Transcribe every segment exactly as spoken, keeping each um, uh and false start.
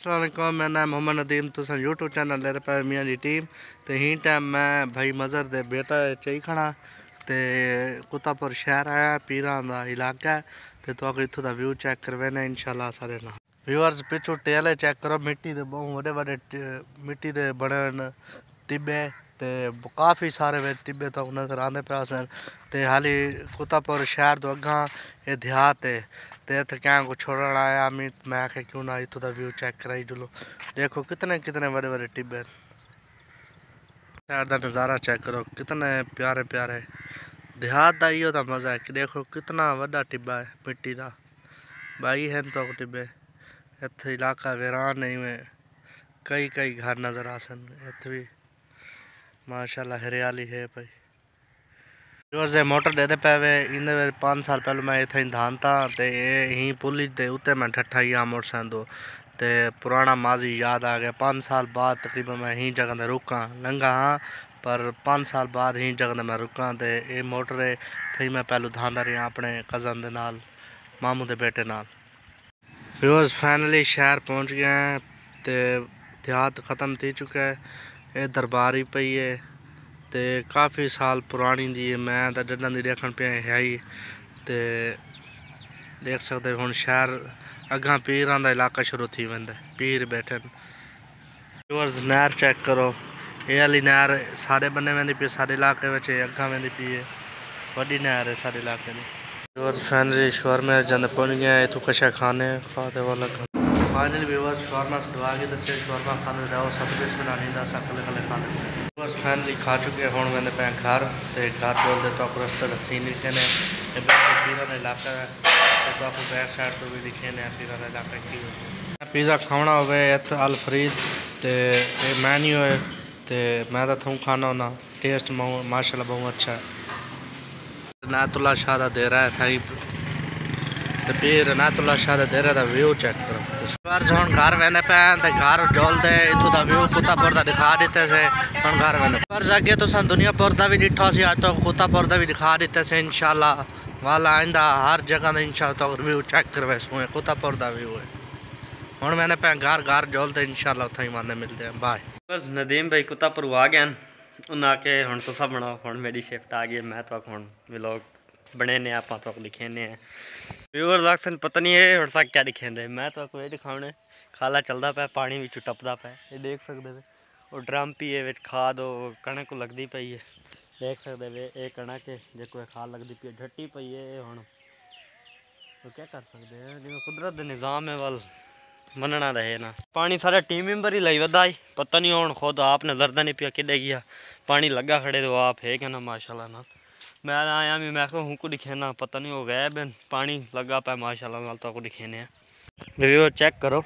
अस्सलाम वालेकुम, मैं नाम मोहम्मद नदीम। तुम यूट्यूब चैनल ले पे मियाँ दी टीम तो ही टाइम मैं भाई मज़र दे बेटा चाही खड़ा तो कुत्तापुर शहर आया पीरां दा इलाका तो तो इत्थों दा व्यू चेक करवाना इंशाल्लाह सारे ना व्यूअर्स। पिछू टेले चेक करो, मिट्टी दे बहुत बड़े बड़े मिट्टी दे बने टिब्बे ते काफ़ी सारे टिब्बे तो नज़र आते पे सन ते हाली कुत्तापुर शहर तो अगा ये देहात है ते इतने क्या को छोड़न आया मैं मैं आखे क्यों ना इतों का व्यू चेक कराई चलो। देखो कितने कितने बड़े बड़े टिब्बे, शहर का नज़ारा चेक करो कितने प्यारे प्यारे। देहात का इो तो मज़ा है कि देखो कितना बड़ा टिब्बा है मिट्टी का, बाई हैं तो टिब्बे इतने इलाका वीरान नहीं में कई कई घर नज़र आ सन। इतने भी माशाल्लाह हरियाली है भाई। जो मोटर देते पे वे इन पाँच साल पहले मैं इतना धान था तो यहीं पुली के उत्ते मैं ठट्ठा ही आ मोटरसाइकिल तो पुराना माजी याद आ गया। पाँच साल बाद तकरीबन मैं यहीं जगह ते रुका लंघा हाँ, पर पाँच साल बाद यहीं जगह ते मैं रुका तो ये मोटर थी मैं पहलू धांदा रहा अपने कज़न दे नाल मामू के बेटे नाल। व्यूअर्स फाइनली शहर पहुँच गए हैं तो देहात ख़त्म थी चुका है। ये दरबार ही पई है तो काफ़ी साल पुरानी दी है, मैं तो डडन दी देखन पे है ही तो देख सकते हो। हम शहर अगा पीरां दा इलाका शुरू थी वेंदा पीर बैठे। व्यूअर्स नहर चेक करो, ये वाली नहर सारे बन्ने वेंदी पी सारे इलाके में अगा वेंदी पी है, वड्डी नहर है सारे इलाके की। व्यूअर्स फैनली शॉर्मा जंद पहुंच गया इतों कशा खाने खाते वाला फाइनली व्यूअर्स शॉर्मा सदवा के दसे शॉर्मा खाने जाओ सब कुछ बना नहीं दस कले कले खाने। व्यूअर्स फैनली खा चुके हैं वेंदे पे घर तो घर बोलते तो रस्ते का सीन लिखे ने पीरां दा इलाका है तो आपको बैक साइड तो भी लिखे ने पीरां दा इलाका की। पिज़्ज़ा खाना हो अल फरीद तो ये मैन्यू है तो मैं तो थूं खाना होना टेस्ट माशाल्लाह बहुत अच्छा है। नातुल्ला शाह का देरा है थाई तो फिर नातुल्ला शाह का देरा का व्यू चेक करो। हम घर वेंदे पे तो घर डोलते इतों का व्यू कुत्तापुर का दिखा देते से हम घर वेंदे पर अगे तो दुनियापुर का भी डिठा सी अज तो कुत्तापुर का भी दिखा देते से इंशाल्लाह वाला आइंदा हर जगह इंशाल्लाह तो व्यू चेक करवे सुए कुत्तापुर का व्यू है। हम मैंने पे घर घर डोलते इंशाल्लाह उतना ही माने मिलते हैं। बाय। बस नदीम भाई कुत्तापुर आ गए उन्हें आके हम तो सब बनाओ हम मेरी शिफ्ट आ गई मैं तो हम व्लॉग बने ने आप तो लिखे ने व्यूअर्स आखन पता नहीं है और सा क्या दिखे मैं तो ये दिखाने खाला चलता पे पानी भी टपदा पे ये देख सकते वे और ड्रम पी है खाद कणक को लगती पई है देख सकते वे ये कणक है जो खाद लगती पी है झट्टी पई है हम तो क्या कर सकते हैं जिम्मे कुदरत के निज़ाम है वाल मनना रहे ना। पानी सारा टीम मेंबर ही लाई वदा ही पता नहीं हूँ खुद आप नजरदा नहीं पिया कि गया पानी लगा खड़े तो आप है क्या ना माशाल्लाह ना मैं आया भी मैं हूँ को दिखे ना पता नहीं हो गया बिन पानी लगा पाया माशाल्लाह नाल तो दिखे ने रिव्यू चेक करो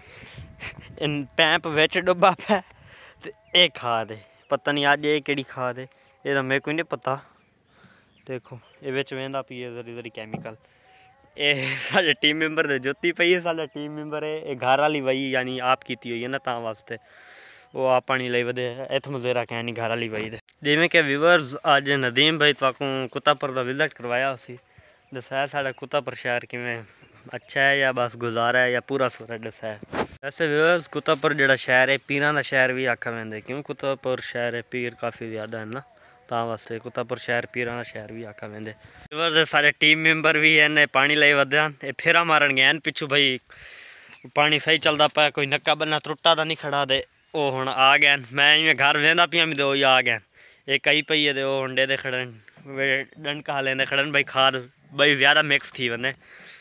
इन पैंप विच डुब्बा पै तो ये खाद है पता नहीं अज ये केड़ी खाद है ये मेरे को नहीं पता। देखो ये विच वेंदा पी है जरी जरी कैमिकल ये साढ़े टीम मेंबर दे जोती पई है साढ़ा टीम मेंबर है ये घर वाली वही यानी आप की हुई है ना ता वास्ते वो आप पानी लाई वधे इत मजेरा क्या नहीं घर वाली वही दे जिमें कि व्यूअर्स अज नदीम भाई तो कुत्तापुर का विजिट करवाया उसी दसाया साढ़ा कुत्तापुर शहर किमें अच्छा है या बस गुजारा है या पूरा सूरा दसाया। वैसे व्यूअर्स कुत्तापुर जो शहर है पीरां का शहर भी आखा वेंदे क्यों कुत्तापुर शहर है पीर काफ़ी ज़्यादा है ना ता वास्ते कुत्तापुर शहर पीरां का शहर भी आखा वेंदे। व्यूअर्स सारे टीम मेंबर भी हैं पानी लाई वध्यान फेरा मारन गए पिछू भाई पानी सही चलता पाया कोई नक्का बन्ना त्रुट्टा तो नहीं खड़ा दे वो हुण आ गए मैं इवें घर वेंदा पिया भी दो ही आ गए ये कई पई है वो हुंडे दे खड़न वे डंका लेंदे खड़न भाई खाद भाई ज़्यादा मिक्स थी वने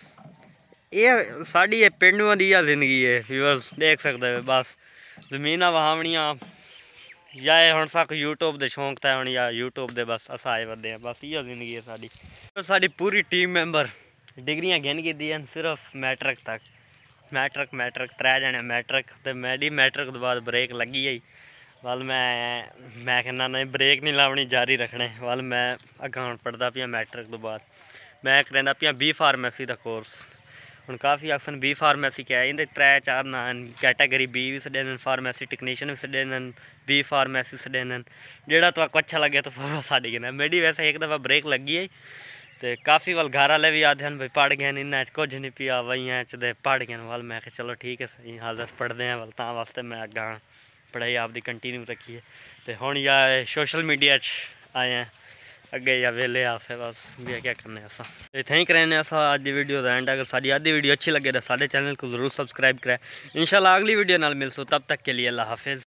ये साड़ी ये पिंडुआं दी जिंदगी है। व्यूअर्स देख सकते हो बस जमीना वहावनियां या हम सक यूट्यूब के शौक था या यूट्यूब के बस अस आए वधे हैं बस इो जिंदगी है साड़ी। तो साड़ी पूरी टीम मेंबर डिग्रियां गिन की दी सिर्फ मैट्रिक तक मैट्रिक मैट्रिक त्रै जने मैट्रिक तो मैडी मैट्रिक तो बाद ब्रेक लगी गई वाल मैं मैं कहना नहीं ब्रेक नहीं लावनी जारी रखने वाल मैं अगर हम पढ़ता पिया मैट्रिक तो बाद मैं करना पिया बी फार्मेसी का कोर्स हम काफ़ी अक्सर बी फार्मेसी क्या है त्रै चार ना कैटेगरी बी भी सडेन फार्मेसी टेक्नीशियन भी सडेन बी फार्मेसी सडेन जोड़ा तो आपको अच्छा लगे तो साड़ी गिना मेरी वैसे एक दफ़ा ब्रेक लगी है तो काफ़ी वाल घर वाले भी आते हैं भाई पढ़ गए इन्हें कुछ नहीं पिया वही च पढ़ गए वाल। मैं चलो ठीक है सही हालत पढ़ते हैं वाल तां वास्ते मैं अग्गा पढ़ाई आपकी कंटिन्यू रखी है। तो हुण या सोशल मीडिया आए हैं अगे या वेले आसे बस भी क्या करने असा इत्थें ही करें असा अज की वीडियो का एंड। अगर साड़ी अज की वीडियो अच्छी लगे तो साढ़े चैनल को जरूर सब्सक्राइब करें। इंशाल्लाह अगली वीडियो नाल मिलसो, तब तक के लिए अल्लाह हाफिज़।